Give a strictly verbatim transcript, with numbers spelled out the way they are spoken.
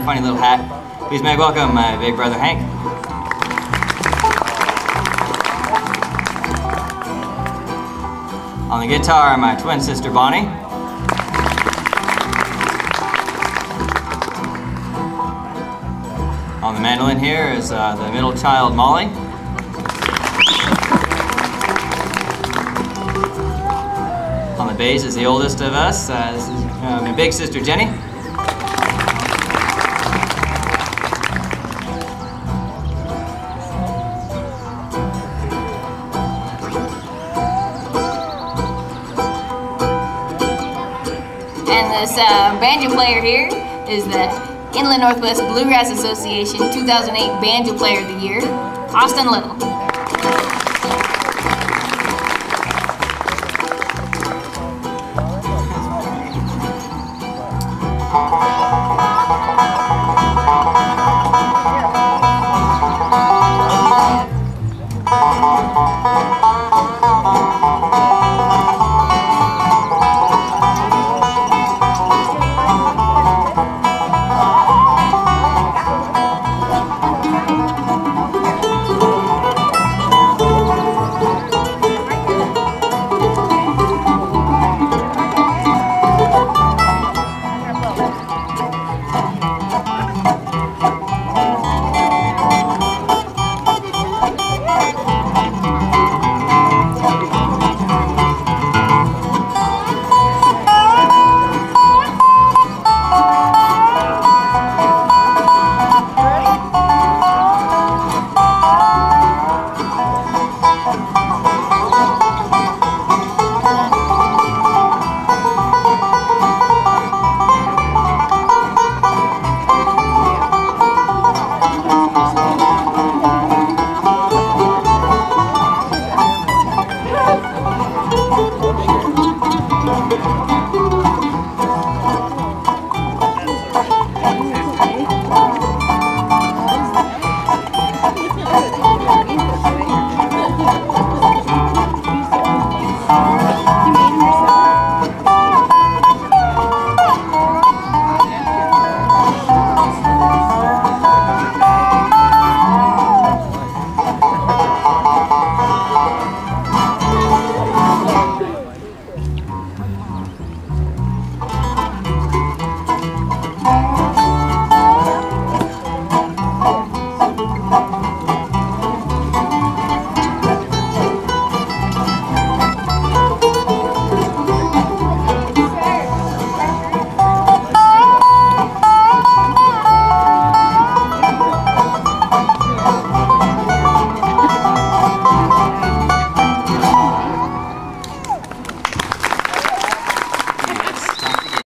funny little hat. Please make welcome my big brother Hank. On the guitar, my twin sister Bonnie. On the mandolin here is uh, the middle child Molly. On the bass is the oldest of us. Uh, this is uh, my big sister Jenny. And this uh, banjo player here is the Inland Northwest Bluegrass Association two thousand eight Banjo Player of the Year, Austin Little.